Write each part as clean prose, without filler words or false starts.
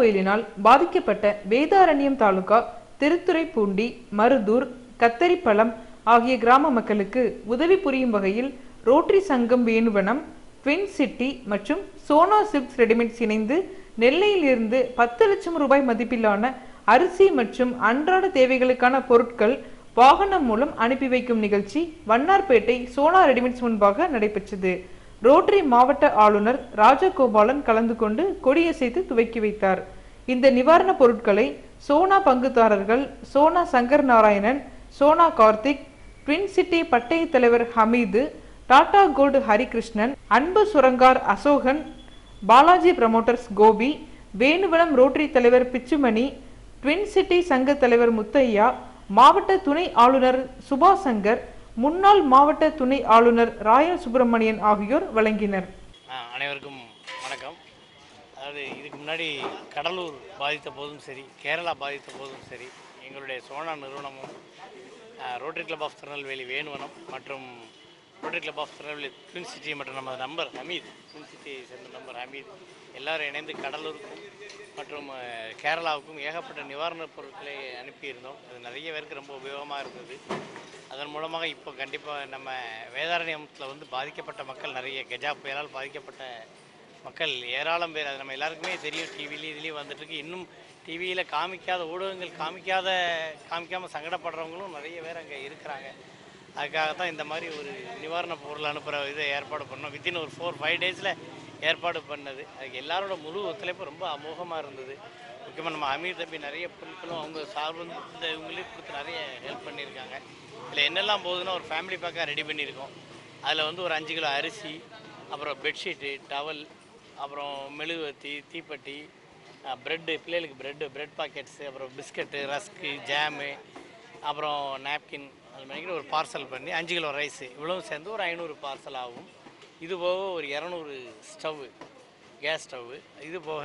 புயலினால் பாதிக்கப்பட்ட வேதாரண்யம் தாலுகா திருத்துறைப்பூண்டி, மருதூர், கத்தரிப்பழம் ஆகிய கிராம மக்களுக்கு உதவி புரியும் வகையில் ரோட்டரி சங்கம் வேணுவனம், ட்வின் சிட்டி மற்றும் சோனா சில்க்ஸ் ரெடிமேட்ஸ் இணைந்து நெல்லையில் இருந்து 10 லட்சம் ரூபாய் மதிப்பிலான அரிசி மற்றும் அன்றாட தேவைகளுக்கான பொருட்கள் வாகனம் மூலம் அனுப்பி வைக்கும் நிகழ்ச்சி வண்ணார்பேட்டை சோனா ரெடிமேட்ஸ் முன்பாக நடைபெற்றது. ரோட்டரி மாவட்ட ஆளுநர் ராஜகோபாலன் கலந்து கொண்டு கொடியசைத்து துவக்கி வைத்தார். இந்த நிவாரணப் பொருட்களை சோனா பங்குதாரர்கள் சோனா சங்கர் நாராயணன், சோனா கார்த்திக், ட்வின் சிட்டி பட்டய தலைவர் ஹமீது, டாடா கோல்டு ஹரிகிருஷ்ணன், அன்பு சுரங்கார் அசோகன், பாலாஜி ப்ரமோட்டர்ஸ் கோபி, வேணுவனம் ரோட்டரி தலைவர் பிச்சுமணி, ட்வின் சிட்டி சங்க தலைவர் முத்தையா, மாவட்ட துணை ஆளுநர் சுபாஷ் சங்கர், முன்னாள் மாவட்ட துணை ஆளுநர் ராயல் சுப்பிரமணியன் ஆகியோர் வழங்கினர். அனைவருக்கும் வணக்கம். அதாவது இதுக்கு முன்னாடி கடலூர் பாதித்த போதும் சரி, கேரளா பாதித்த போதும் சரி, எங்களுடைய சோனா நிறுவனமும் rotary club of Tirunelveli Venuvanam மற்றும் rotary club of Tirunelveli twin city மற்றும் நம்ம நம்பர் ஹமீத், ட்வின் சிட்டியை சேர்ந்த நம்பர் ஹமீத் எல்லோரும் இணைந்து கடலூருக்கும் மற்றும் கேரளாவுக்கும் ஏகப்பட்ட நிவாரணப் பொருட்களை அனுப்பியிருந்தோம். அது நிறைய பேருக்கு ரொம்ப உபயோகமாக இருந்தது. அதன் மூலமாக இப்போ கண்டிப்பாக நம்ம வேதாரண்யத்தில் பாதிக்கப்பட்ட மக்கள் நிறைய கஜா புயலால் பாதிக்கப்பட்ட மக்கள் ஏராளம் பேர், அது நம்ம எல்லாருக்குமே தெரியும். டிவிலையும் இதுலேயும் வந்துட்டுருக்கு. இன்னும் டிவியில் காமிக்காத ஊடகங்கள் காமிக்காமல் சங்கடப்படுறவங்களும் நிறைய பேர் அங்கே இருக்கிறாங்க. அதுக்காகத்தான் இந்த மாதிரி ஒரு நிவாரணப் பொருள் அனுப்புகிற இதை ஏற்பாடு பண்ணோம். வித்தின் ஒரு 4-5 டேஸில் ஏற்பாடு பண்ணது. அதுக்கு எல்லாரோட முழு ஒத்துழைப்பு ரொம்ப அமோகமாக இருந்தது. முக்கியமாக நம்ம அமீர் தம்பி நிறைய பொருட்களும் அவங்க சார்பு இவங்களே கொடுத்து நிறைய ஹெல்ப் பண்ணியிருக்காங்க. இதில் என்னெல்லாம் போகுதுன்னா ஒரு ஃபேமிலி பேக்காக ரெடி பண்ணியிருக்கோம். அதில் ஒரு 5 கிலோ அரிசி, அப்புறம் பெட்ஷீட்டு, டவல், அப்புறம் மெழுகுவர்த்தி, தீப்பெட்டி, ப்ரெட்டு, பிள்ளைகளுக்கு ப்ரெட் பாக்கெட்ஸு, அப்புறம் பிஸ்கட்டு, ரஸ்க்கு, ஜாமு, அப்புறம் நாப்கின், அது மாதிரி ஒரு பார்சல் பண்ணி 5 கிலோ ரைஸு இவ்வளவும் சேர்ந்து ஒரு 500 பார்சல் ஆகும். இது போக ஒரு 200 ஸ்டவ்வு, கேஸ் ஸ்டவ்வு, இது போக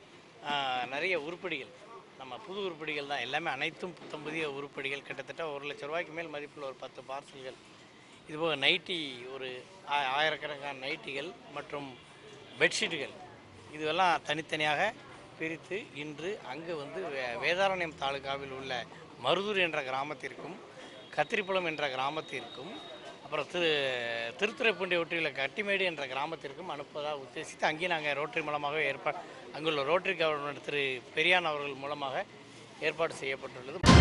நிறைய உருப்படிகள், நம்ம புது உருப்படிகள் தான் எல்லாமே, அனைத்தும் புதிய உருப்படிகள். கிட்டத்தட்ட 1 லட்ச ரூபாய்க்கு மேல் மதிப்பில் ஒரு 10 பார்சல்கள். இதுபோக நைட்டி ஒரு 1000கணக்கான நைட்டிகள் மற்றும் பெட்ஷீட்டுகள், இதுவெல்லாம் தனித்தனியாக பிரித்து இன்று அங்கு வேதாரண்யம் தாலுகாவில் உள்ள மருதூர் என்ற கிராமத்திற்கும் கத்திரிப்பழம் என்ற கிராமத்திற்கும் அப்புறம் திருத்துறைப்பூண்டி ஒட்டியுள்ள கட்டிமேடு என்ற கிராமத்திற்கும் அனுப்புவதாக உத்தேசித்து அங்கேயும் நாங்கள் ரோட்டரி மூலமாக அங்குள்ள ரோட்டரி கவர்னர் திரு பெரியான் அவர்கள் மூலமாக ஏற்பாடு செய்யப்பட்டுள்ளது.